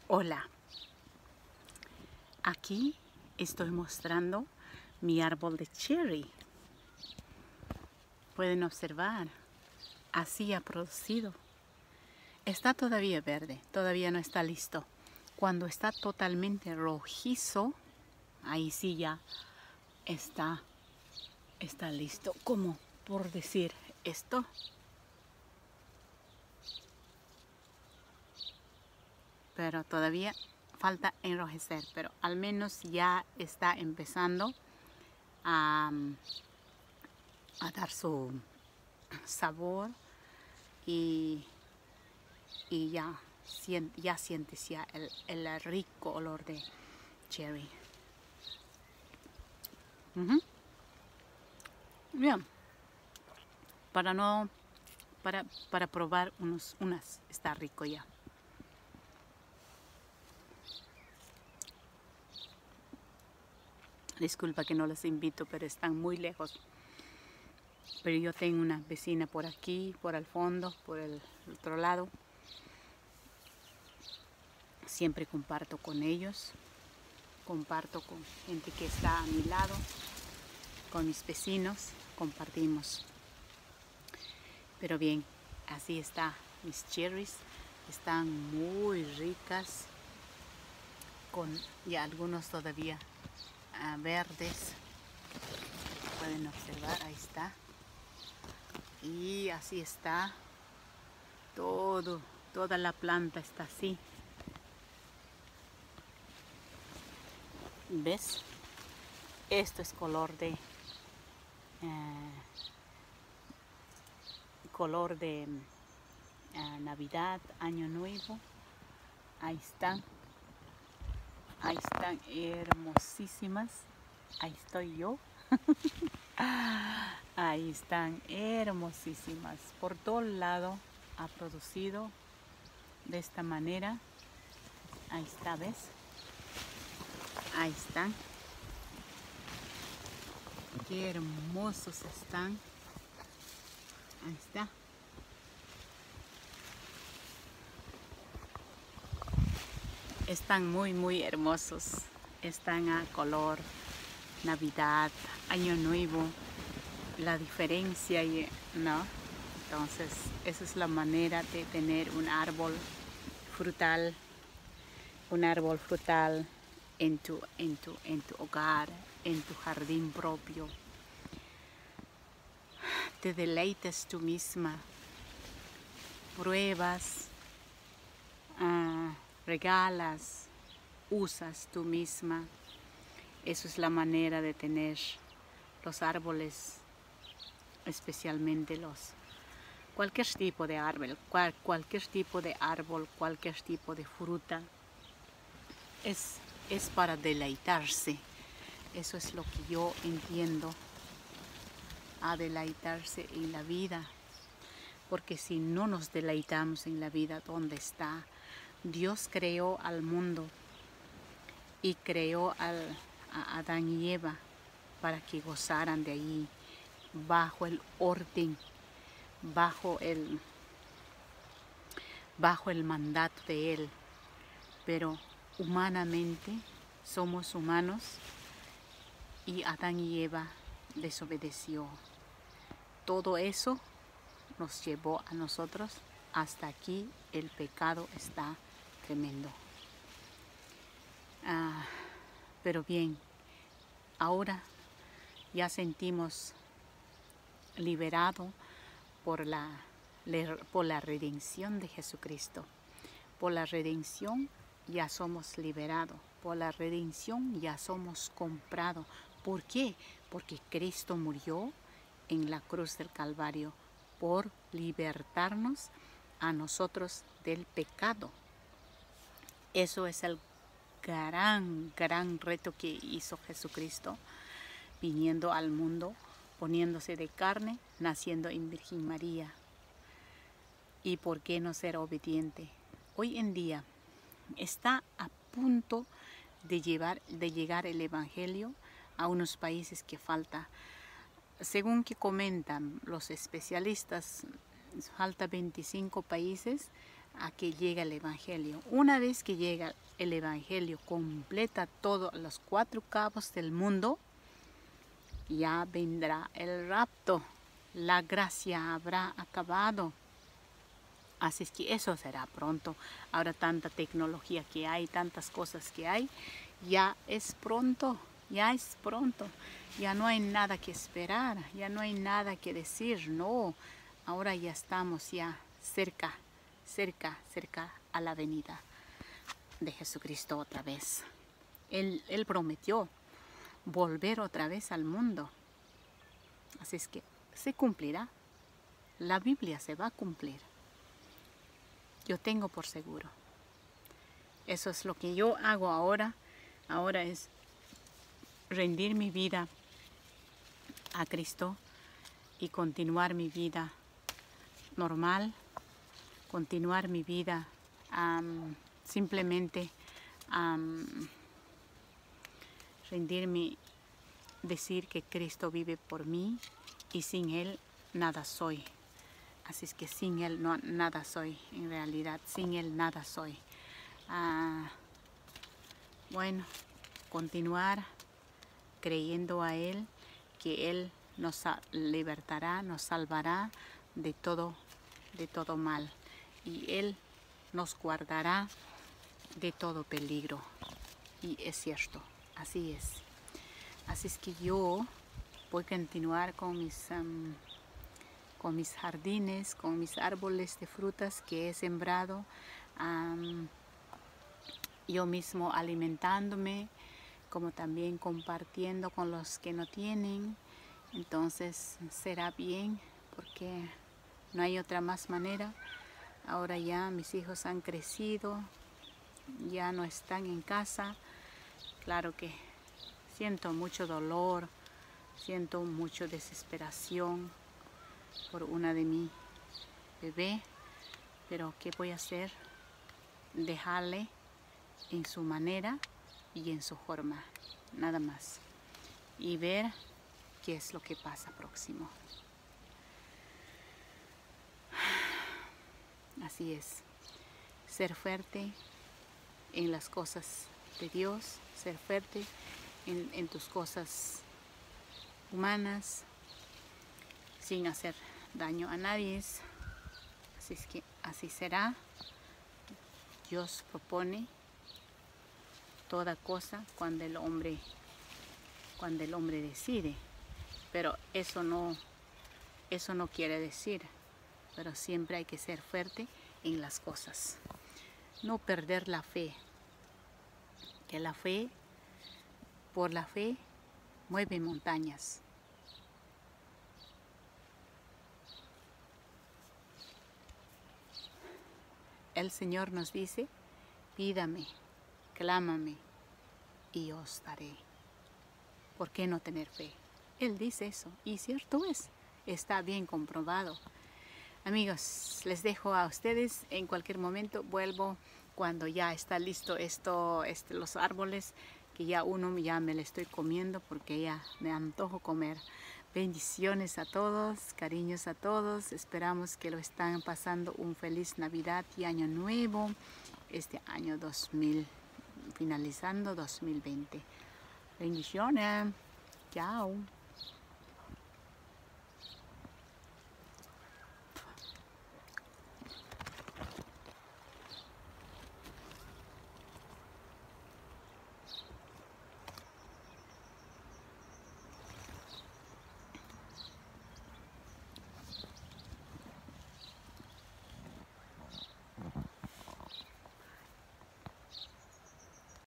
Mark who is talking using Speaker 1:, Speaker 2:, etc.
Speaker 1: Hola, aquí estoy mostrando mi árbol de cherry. Pueden observar, así ha producido. Está todavía verde, todavía no está listo. Cuando está totalmente rojizo, ahí sí ya está listo. Como por decir esto. Pero todavía falta enrojecer, pero al menos ya está empezando a dar su sabor y ya sientes ya el rico olor de cherry. Bien, para probar unas está rico ya. Disculpa que no les invito, pero están muy lejos. Pero yo tengo una vecina por aquí, por el fondo, por el otro lado. Siempre comparto con ellos, comparto con gente que está a mi lado, con mis vecinos, compartimos. Pero bien, así está mis cherries, están muy ricas, y algunos todavía verdes. Pueden observar, ahí está. Y así está toda la planta está así. ¿Ves? Esto es color de Navidad, Año Nuevo. Ahí están hermosísimas. Ahí estoy yo. Ahí están hermosísimas. Por todo lado ha producido de esta manera. Ahí está, ¿ves? Ahí están. Qué hermosos están. Ahí está. Están muy hermosos. Están a color Navidad, Año Nuevo. La diferencia, ¿no? Entonces, esa es la manera de tener un árbol frutal. Un árbol frutal en tu hogar, en tu jardín propio. Te deleites tú misma, pruebas, regalas, usas tú misma. Eso es la manera de tener los árboles, especialmente cualquier tipo de árbol, cualquier tipo de fruta. Es para deleitarse. Eso es lo que yo entiendo, a deleitarse en la vida. Porque si no nos deleitamos en la vida, ¿dónde está? Dios creó al mundo y creó a Adán y Eva para que gozaran de allí, bajo el orden, bajo el mandato de Él. Pero humanamente somos humanos y Adán y Eva desobedeció. Todo eso nos llevó a nosotros hasta aquí. El pecado está tremendo. Pero bien, ahora ya sentimos liberado por la redención de Jesucristo. Por la redención ya somos liberados. Por la redención ya somos comprados. ¿Por qué? Porque Cristo murió en la cruz del Calvario por libertarnos a nosotros del pecado. Eso es el gran reto que hizo Jesucristo, viniendo al mundo, poniéndose de carne, naciendo en Virgen María. ¿Y por qué no ser obediente? Hoy en día está a punto de llegar el Evangelio a unos países que falta. Según que comentan los especialistas, falta 25 países a que llegue el Evangelio. Una vez que llega el Evangelio, completa todos los 4 cabos del mundo, ya vendrá el rapto. La gracia habrá acabado. Así es que eso será pronto. Ahora tanta tecnología que hay, tantas cosas que hay, ya es pronto, ya es pronto. Ya no hay nada que esperar, ya no hay nada que decir, no. Ahora ya estamos ya cerca a la venida de Jesucristo otra vez. Él prometió volver otra vez al mundo. Así es que se cumplirá. La Biblia se va a cumplir. Yo tengo por seguro. Eso es lo que yo hago ahora. Ahora es rendir mi vida a Cristo y continuar mi vida normal, continuar mi vida simplemente rendirme, decir que Cristo vive por mí y sin Él nada soy. Así es que sin Él no, nada soy, en realidad, sin Él nada soy. Bueno, continuar creyendo a Él, que Él nos libertará, nos salvará de todo mal. Y Él nos guardará de todo peligro. Y es cierto, así es. Así es que yo voy a continuar con mis jardines, con mis árboles de frutas que he sembrado, yo mismo alimentándome, como también compartiendo con los que no tienen. Entonces será bien, porque no hay otra más manera. Ahora ya mis hijos han crecido, ya no están en casa. Claro que siento mucho dolor, siento mucha desesperación por una de mi bebé, pero ¿qué voy a hacer? Dejarle en su manera y en su forma, nada más, y ver qué es lo que pasa próximo. Así es, ser fuerte en las cosas de Dios, ser fuerte en tus cosas humanas, sin hacer daño a nadie. Así es que así será. Dios propone toda cosa cuando el hombre decide, pero eso no quiere decir, pero siempre hay que ser fuerte en las cosas, no perder la fe, que por la fe mueve montañas. El Señor nos dice: pídame, clámame y os daré. ¿Por qué no tener fe? Él dice eso, y cierto es, está bien comprobado. Amigos, les dejo a ustedes. En cualquier momento vuelvo cuando ya está listo los árboles, que ya ya me lo estoy comiendo porque ya me antojo comer. Bendiciones a todos, cariños a todos. Esperamos que lo están pasando un feliz Navidad y Año Nuevo. Este año finalizando 2020. Bendiciones. Chao.